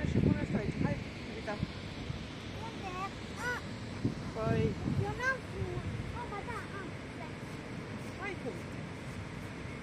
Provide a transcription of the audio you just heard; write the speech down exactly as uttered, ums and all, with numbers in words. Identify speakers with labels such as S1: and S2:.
S1: Uite și pune asta aici. Hai, Vita.
S2: Unde? Ah,
S1: Păi...
S2: eu n-am